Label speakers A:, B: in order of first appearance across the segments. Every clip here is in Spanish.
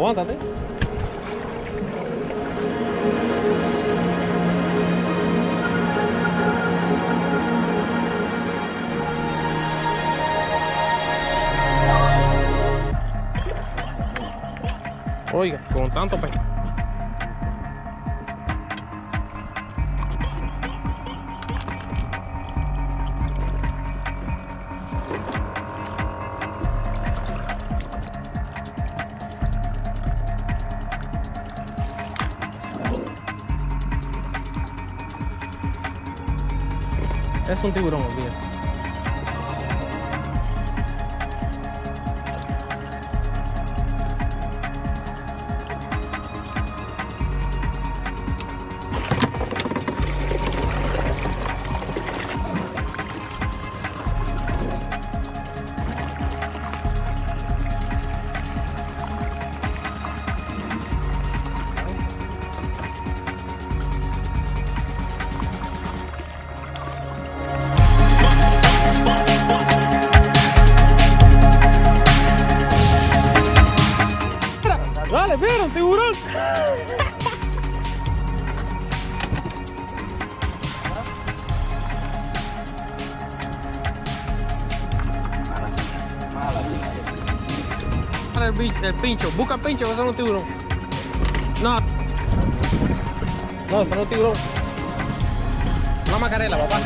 A: Aguántate. Oiga, con tanto pez. Es un tiburón, olvídate. Dale, vieron, tiburón. El pincho, busca el pincho, que eso no es un tiburón. No, eso no es un tiburón. Una macarela, papá.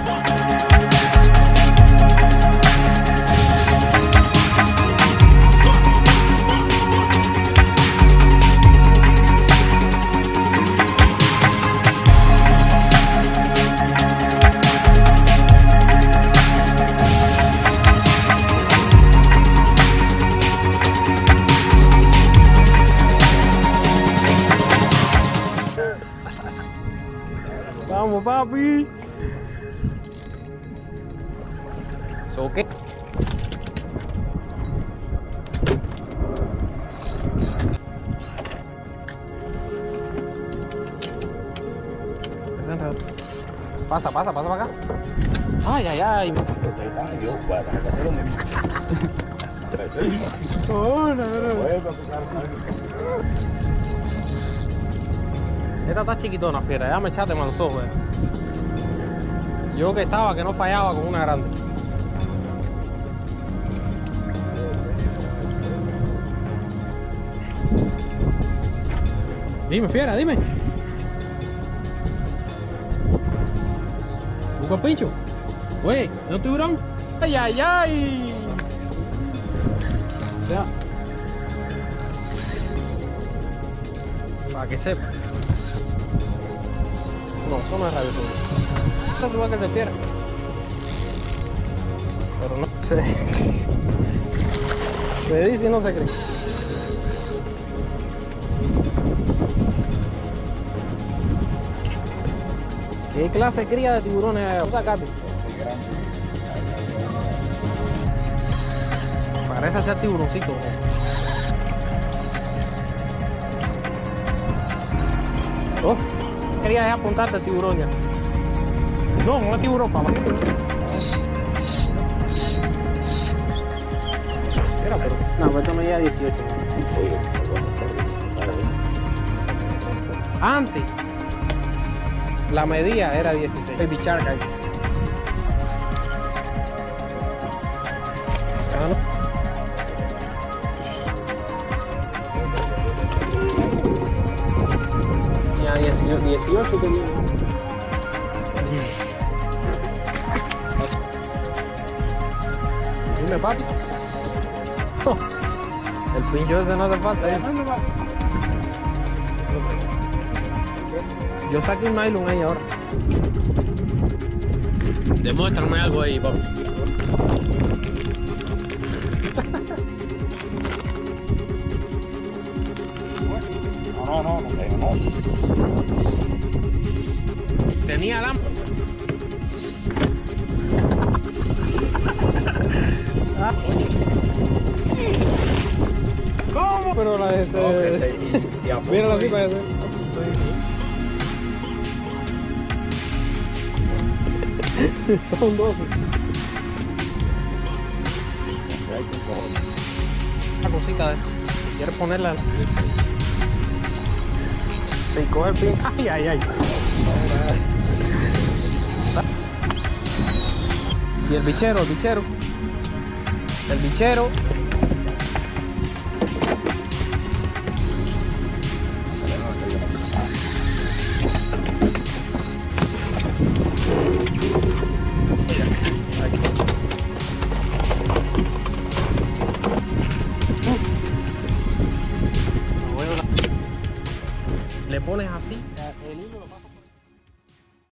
A: Vamos, papi. ¿So qué? Pasa para acá. Ay, ay, ay. Esta está chiquitona, fiera, ya me echaste mal los ojos. Yo que estaba, que no fallaba con una grande. Dime, fiera, dime. ¿Busca el pincho? Güey, ¿no es tiburón? ¡Ay, ay, ay! Ya. Para que sepa. No, eso no es rabioso. Eso es igual que el de fiera. Pero no se... se dice y no se cree. ¿Qué clase de cría de tiburones hay? Sacate. Parece ser tiburoncito. Oh, quería apuntarte al tiburón ya. No, no es tiburón, papá. Era, pero... no, pero esto me llega a 18. Antes, la medida era 16. Baby Shark ahí. Ya 18 que tiene. Dime, papi. Oh, el pincho ese no hace falta. Yo saqué un nylon ahí ahora. Demuéstrame algo ahí, papi.
B: No tengo, no.
A: Tenía lámpara. ¿Cómo? Pero la de ese... mírala así para ese. Son 12. Una cosita de... Quiero ponerla. Sí, coge el pin. Ay, ay, ay. Y el bichero, el bichero. El bichero.